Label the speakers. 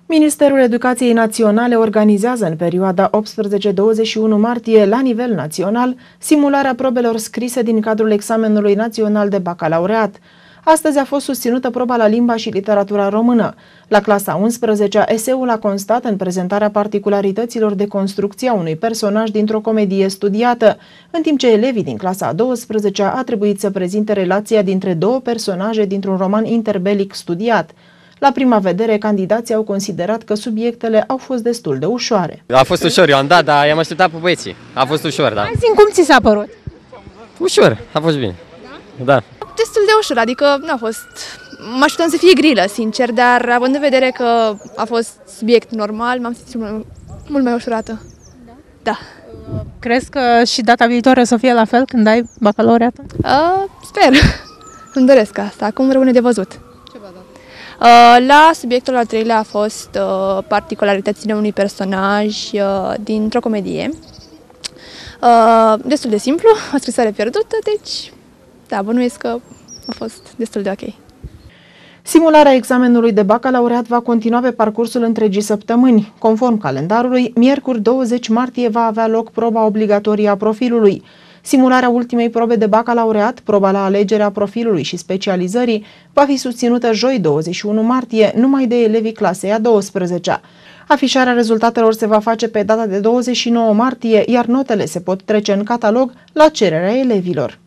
Speaker 1: Ministerul Educației Naționale organizează în perioada 18-21 martie, la nivel național, simularea probelor scrise din cadrul examenului național de bacalaureat. Astăzi a fost susținută proba la limba și literatura română. La clasa 11-a, eseul a constat în prezentarea particularităților de construcție a unui personaj dintr-o comedie studiată, în timp ce elevii din clasa 12-a a trebuit să prezinte relația dintre două personaje dintr-un roman interbelic studiat. La prima vedere, candidații au considerat că subiectele au fost destul de ușoare.
Speaker 2: A fost ușor, eu am dat, dar i-am așteptat pe băieții. A fost ușor, da.
Speaker 3: Hai, cum ți s-a părut?
Speaker 2: Ușor, a fost bine. Da.
Speaker 4: Destul de ușor, adică nu a fost... Mă așteptam să fie grilă, sincer, dar având în vedere că a fost subiect normal, m-am simțit mult mai ușurată. Da.
Speaker 3: Crezi că și data viitoare o să fie la fel când ai bacalaureatul?
Speaker 4: Sper. Îmi doresc asta. Acum rămâne de văzut. La subiectul al treilea a fost particularitățile unui personaj dintr-o comedie. Destul de simplu, o scrisoare pierdută, deci da, bănuiesc că a fost destul de ok.
Speaker 1: Simularea examenului de bacalaureat va continua pe parcursul întregii săptămâni. Conform calendarului, miercuri 20 martie va avea loc proba obligatorie a profilului. Simularea ultimei probe de bacalaureat, proba la alegerea profilului și specializării, va fi susținută joi 21 martie, numai de elevii clasei a 12-a. Afișarea rezultatelor se va face pe data de 29 martie, iar notele se pot trece în catalog la cererea elevilor.